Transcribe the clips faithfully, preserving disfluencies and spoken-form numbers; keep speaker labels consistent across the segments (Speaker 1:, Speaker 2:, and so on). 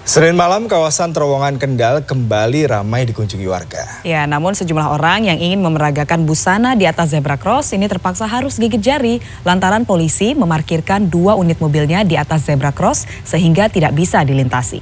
Speaker 1: Senin malam kawasan Terowongan Kendal kembali ramai dikunjungi warga.
Speaker 2: Ya, namun sejumlah orang yang ingin memeragakan busana di atas zebra cross ini terpaksa harus gigit jari lantaran polisi memarkirkan dua unit mobilnya di atas zebra cross sehingga tidak bisa dilintasi.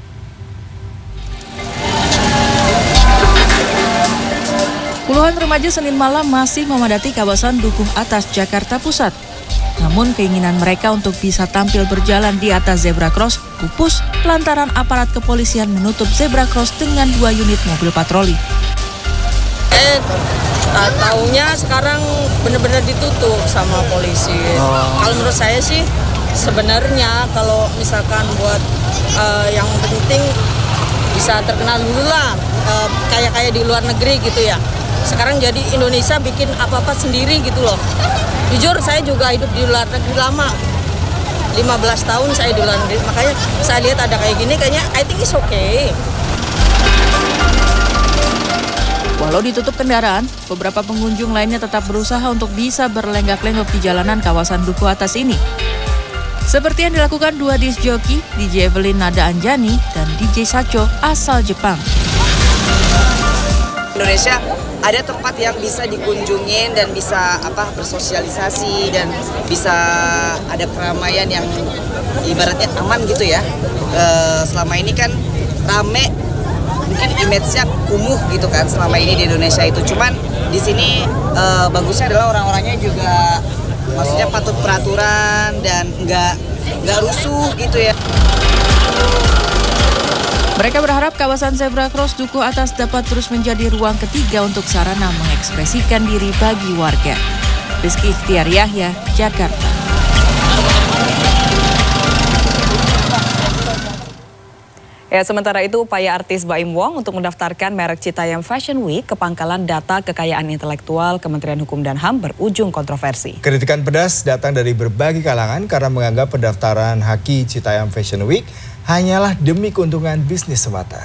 Speaker 3: Puluhan remaja Senin malam masih memadati kawasan Dukuh Atas, Jakarta Pusat. Namun keinginan mereka untuk bisa tampil berjalan di atas zebra cross pupus lantaran aparat kepolisian menutup zebra cross dengan dua unit mobil patroli.
Speaker 4: Eh, taunya sekarang benar-benar ditutup sama polisi. Oh. Kalau menurut saya sih sebenarnya kalau misalkan buat uh, yang penting bisa terkenal dulu lah, uh, kayak kayak di luar negeri gitu ya. Sekarang jadi Indonesia bikin apa-apa sendiri gitu loh. Jujur saya juga hidup di luar negeri lama, lima belas tahun saya di luar negeri, makanya saya lihat ada kayak gini kayaknya I think it's okay.
Speaker 3: Walau ditutup kendaraan, beberapa pengunjung lainnya tetap berusaha untuk bisa berlenggak-lenggok di jalanan kawasan Dukuh Atas ini. Seperti yang dilakukan dua disc joki, D J Evelyn Nada Anjani dan D J Sacho asal Jepang.
Speaker 5: Indonesia ada tempat yang bisa dikunjungin dan bisa apa bersosialisasi dan bisa ada keramaian yang ibaratnya aman gitu ya. E, selama ini kan rame, mungkin image-nya kumuh gitu kan selama ini di Indonesia itu. Cuman di sini e, bagusnya adalah orang-orangnya juga maksudnya patut peraturan dan nggak nggak rusuh gitu ya.
Speaker 3: Mereka berharap kawasan zebra cross Dukuh Atas dapat terus menjadi ruang ketiga untuk sarana mengekspresikan diri bagi warga. Rizky Ikhtiar Yahya, Jakarta.
Speaker 2: Ya, sementara itu upaya artis Baim Wong untuk mendaftarkan merek Citayam Fashion Week ke pangkalan data kekayaan intelektual Kementerian Hukum dan H A M berujung kontroversi.
Speaker 1: Kritikan pedas datang dari berbagai kalangan karena menganggap pendaftaran Haki Citayam Fashion Week hanyalah demi keuntungan bisnis semata.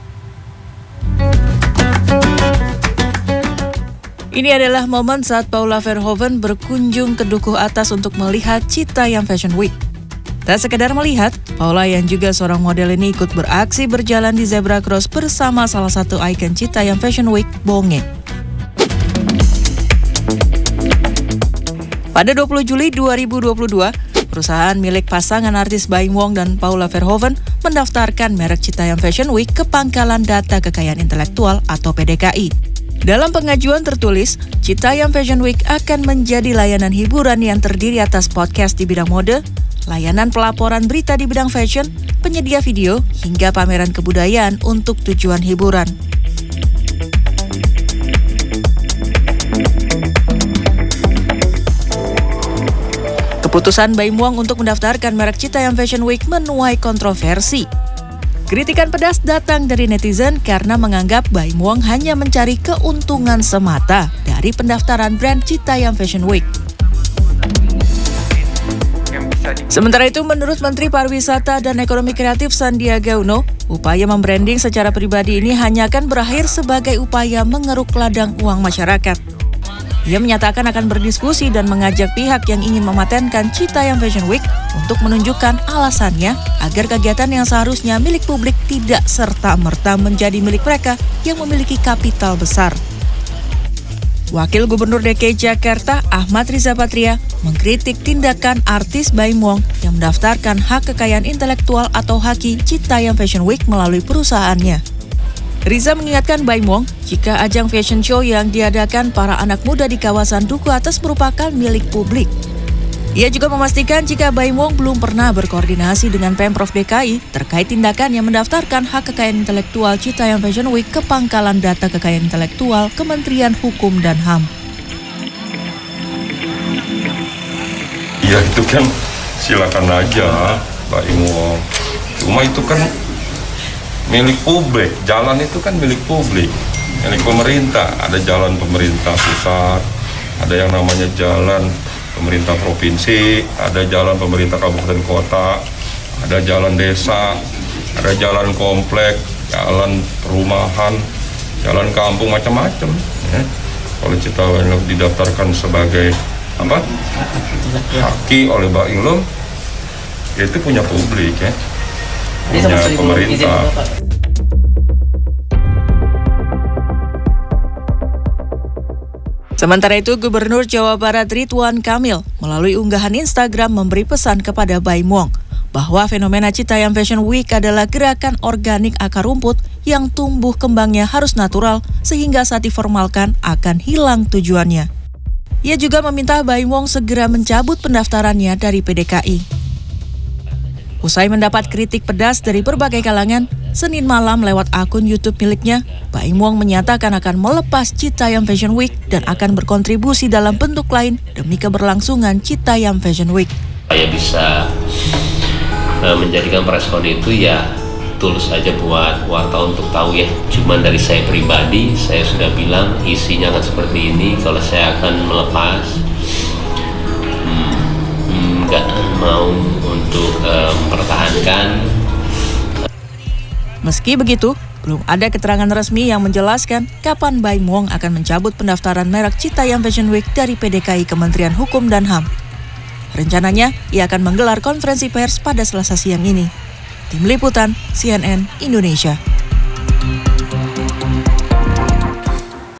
Speaker 3: Ini adalah momen saat Paula Verhoeven berkunjung ke Dukuh Atas untuk melihat Citayam Fashion Week. Tak sekedar melihat, Paula yang juga seorang model ini ikut beraksi berjalan di zebra cross bersama salah satu ikon Citayam Fashion Week, Bonge. Pada dua puluh Juli dua ribu dua puluh dua, perusahaan milik pasangan artis Baim Wong dan Paula Verhoeven mendaftarkan merek Citayam Fashion Week ke Pangkalan Data Kekayaan Intelektual atau P D K I. Dalam pengajuan tertulis, Citayam Fashion Week akan menjadi layanan hiburan yang terdiri atas podcast di bidang mode, layanan pelaporan berita di bidang fashion, penyedia video, hingga pameran kebudayaan untuk tujuan hiburan. Keputusan Baim Wong untuk mendaftarkan merek Citayam Fashion Week menuai kontroversi. Kritikan pedas datang dari netizen karena menganggap Baim Wong hanya mencari keuntungan semata dari pendaftaran brand Citayam Fashion Week. Sementara itu, menurut Menteri Pariwisata dan Ekonomi Kreatif Sandiaga Uno, upaya membranding secara pribadi ini hanya akan berakhir sebagai upaya mengeruk ladang uang masyarakat. Ia menyatakan akan berdiskusi dan mengajak pihak yang ingin mematenkan Citayam Fashion Week untuk menunjukkan alasannya agar kegiatan yang seharusnya milik publik tidak serta-merta menjadi milik mereka yang memiliki kapital besar. Wakil Gubernur D K I Jakarta Ahmad Riza Patria mengkritik tindakan artis Baim Wong yang mendaftarkan hak kekayaan intelektual atau Haki Citayam Fashion Week melalui perusahaannya. Riza mengingatkan Baim Wong jika ajang fashion show yang diadakan para anak muda di kawasan Dukuh Atas merupakan milik publik. Ia juga memastikan jika Baim Wong belum pernah berkoordinasi dengan Pemprov D K I terkait tindakan yang mendaftarkan hak kekayaan intelektual Citayam Fashion Week ke Pangkalan Data Kekayaan Intelektual Kementerian Hukum dan H A M.
Speaker 6: Ya itu kan silakan aja Baim Wong. Cuma itu kan milik publik, jalan itu kan milik publik, milik pemerintah. Ada jalan pemerintah pusat, ada yang namanya jalan pemerintah provinsi, ada jalan pemerintah kabupaten kota, ada jalan desa, ada jalan komplek, jalan perumahan, jalan kampung, macam-macam. Ya. Kalau Citayam didaftarkan sebagai apa? Haki oleh Baim Wong, ya itu punya publik ya. punya pemerintah.
Speaker 3: Sementara itu, Gubernur Jawa Barat Ridwan Kamil melalui unggahan Instagram memberi pesan kepada Baim Wong bahwa fenomena Citayam Fashion Week adalah gerakan organik akar rumput yang tumbuh kembangnya harus natural sehingga saat diformalkan akan hilang tujuannya. Ia juga meminta Baim Wong segera mencabut pendaftarannya dari P D K I. Usai mendapat kritik pedas dari berbagai kalangan, Senin malam lewat akun YouTube miliknya, Baim Wong menyatakan akan melepas Citayam Fashion Week dan akan berkontribusi dalam bentuk lain demi keberlangsungan Citayam Fashion Week.
Speaker 7: Saya bisa uh, menjadikan preskon itu ya tulus aja buat warta untuk tahu ya. Cuman dari saya pribadi, saya sudah bilang isinya akan seperti ini. Kalau saya akan melepas, hmm, nggak mau untuk uh, mempertahankan.
Speaker 3: Meski begitu, belum ada keterangan resmi yang menjelaskan kapan Baim Wong akan mencabut pendaftaran merek Citayam Fashion Week dari P D K I Kementerian Hukum dan H A M. Rencananya, ia akan menggelar konferensi pers pada Selasa siang ini. Tim Liputan, C N N Indonesia.